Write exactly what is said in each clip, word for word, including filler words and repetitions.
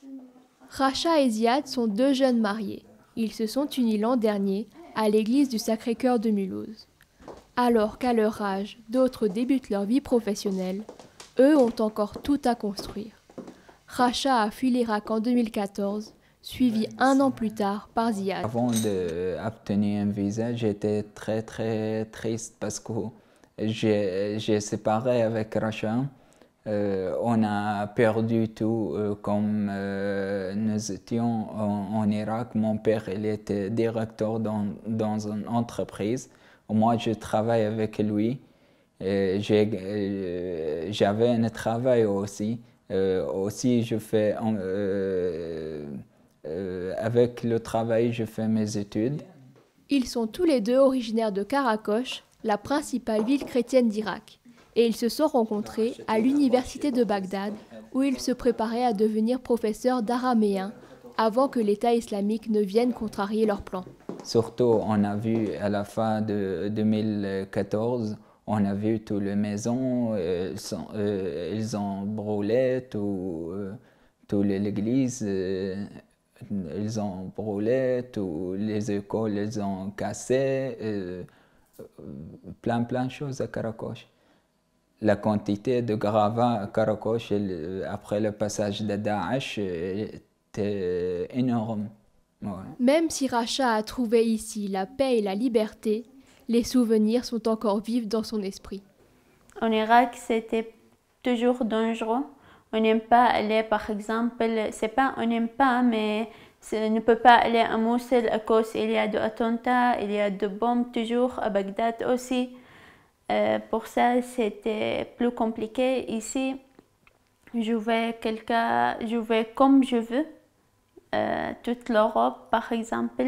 Racha et Ziad sont deux jeunes mariés. Ils se sont unis l'an dernier à l'église du Sacré-Cœur de Mulhouse. Alors qu'à leur âge, d'autres débutent leur vie professionnelle, eux ont encore tout à construire. Racha a fui l'Irak en deux mille quatorze, suivi un an plus tard par Ziad. Avant d'obtenir un visa, j'étais très très triste parce que j'ai séparé avec Racha. Euh, on a perdu tout, euh, comme euh, nous étions en, en Irak. Mon père il était directeur dans, dans une entreprise. Moi, je travaille avec lui. J'avais euh, un travail aussi. Euh, aussi, je fais, euh, euh, avec le travail, je fais mes études. Ils sont tous les deux originaires de Karakosh, la principale ville chrétienne d'Irak. Et ils se sont rencontrés à l'université de Bagdad, où ils se préparaient à devenir professeurs d'araméen, avant que l'État islamique ne vienne contrarier leurs plans. Surtout, on a vu à la fin de deux mille quatorze, on a vu toutes les maisons, euh, sont, euh, ils ont brûlé, tout, euh, toute l'église, euh, ils ont brûlé, toutes les écoles, ils ont cassé, euh, plein plein de choses à Karakosh. La quantité de gravats à Karakosh après le passage de Daesh était énorme. Ouais. Même si Racha a trouvé ici la paix et la liberté, les souvenirs sont encore vifs dans son esprit. En Irak, c'était toujours dangereux. On n'aime pas aller, par exemple, c'est pas on n'aime pas, mais on ne peut pas aller à Mossoul à cause il y a des attentats, il y a des bombes toujours à Bagdad aussi. Euh, pour ça, c'était plus compliqué. Ici, je vais, quelque, je vais comme je veux. Euh, toute l'Europe, par exemple.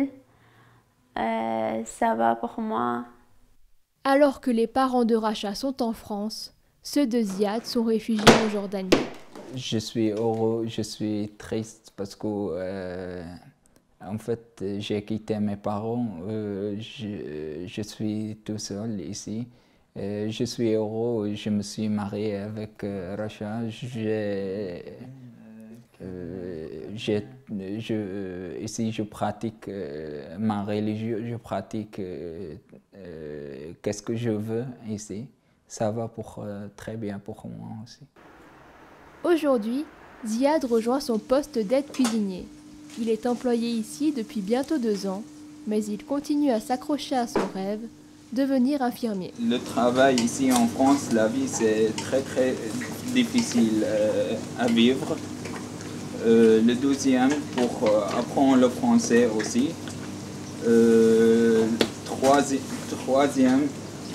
Euh, ça va pour moi. Alors que les parents de Racha sont en France, ceux de Ziad sont réfugiés en Jordanie. Je suis heureux, je suis triste parce que, euh, en fait, j'ai quitté mes parents. Euh, je, je suis tout seul ici. Euh, je suis heureux, je me suis marié avec euh, Racha. J'ai, euh, j'ai, je, ici, je pratique euh, ma religion, je pratique euh, euh, qu'est-ce que je veux ici. Ça va pour, euh, très bien pour moi aussi. Aujourd'hui, Ziad rejoint son poste d'aide cuisinier. Il est employé ici depuis bientôt deux ans, mais il continue à s'accrocher à son rêve, devenir infirmier. Le travail ici en France, la vie, c'est très très difficile euh, à vivre. Euh, le deuxième, pour euh, apprendre le français aussi. Euh, troisi troisième,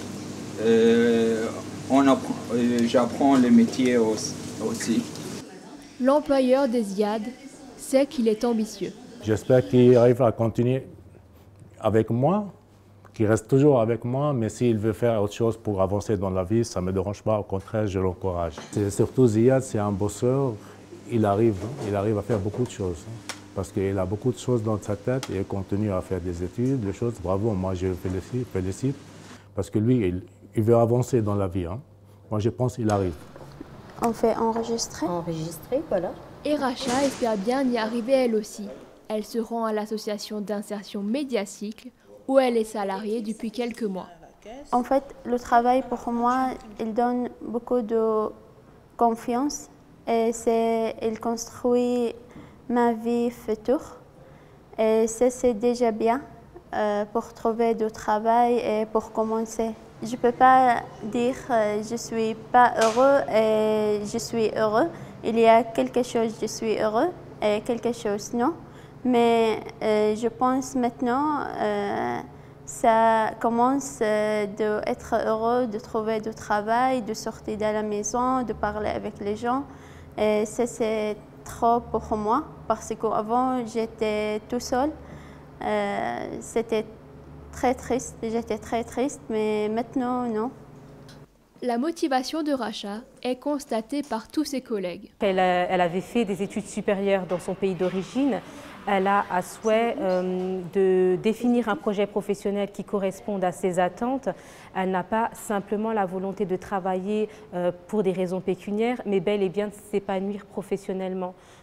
euh, euh, j'apprends le métier aussi. aussi. L'employeur des Ziad sait qu'il est ambitieux. J'espère qu'il arrive à continuer avec moi, qu'il reste toujours avec moi, mais s'il veut faire autre chose pour avancer dans la vie, ça ne me dérange pas, au contraire, je l'encourage. Surtout Ziad, c'est un bosseur, il arrive, il arrive à faire beaucoup de choses, parce qu'il a beaucoup de choses dans sa tête et il continue à faire des études, des choses. Bravo, moi je le félicite, félicite parce que lui, il, il veut avancer dans la vie. Hein. Moi je pense qu'il arrive. On fait enregistrer. Enregistrer, voilà. Et Racha espère bien y arriver elle aussi. Elle se rend à l'association d'insertion Médiacycle, où elle est salariée depuis quelques mois. En fait, le travail pour moi, il donne beaucoup de confiance et il construit ma vie future. Et ça, c'est déjà bien euh, pour trouver du travail et pour commencer. Je ne peux pas dire euh, je ne suis pas heureux et je suis heureux. Il y a quelque chose, je suis heureux et quelque chose, non. Mais euh, je pense maintenant, euh, ça commence euh, d'être heureux, de trouver du travail, de sortir de la maison, de parler avec les gens. Et ça, c'est trop pour moi parce qu'avant, j'étais tout seul. Euh, C'était très triste, j'étais très triste, mais maintenant, non. La motivation de Racha est constatée par tous ses collègues. Elle, a, elle avait fait des études supérieures dans son pays d'origine. Elle a à souhait euh, de définir un projet professionnel qui corresponde à ses attentes. Elle n'a pas simplement la volonté de travailler euh, pour des raisons pécuniaires, mais bel et bien de s'épanouir professionnellement.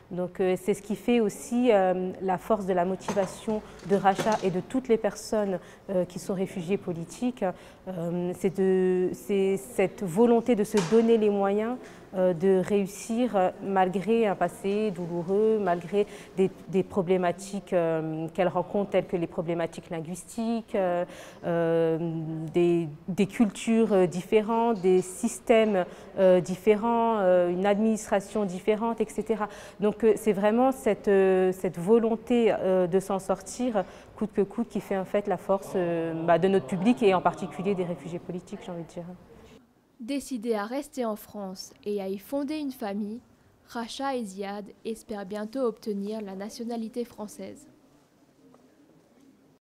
Donc euh, c'est ce qui fait aussi euh, la force de la motivation de Racha et de toutes les personnes euh, qui sont réfugiées politiques. Euh, c'est cette volonté de se donner les moyens euh, de réussir euh, malgré un passé douloureux, malgré des, des problématiques euh, qu'elles rencontrent telles que les problématiques linguistiques, euh, euh, des, des cultures différentes, des systèmes euh, différents, euh, une administration différente, et cetera. Donc Donc c'est vraiment cette, cette volonté de s'en sortir coûte que coûte qui fait en fait la force bah, de notre public et en particulier des réfugiés politiques, j'ai envie de dire. Décidés à rester en France et à y fonder une famille, Racha et Ziad espèrent bientôt obtenir la nationalité française.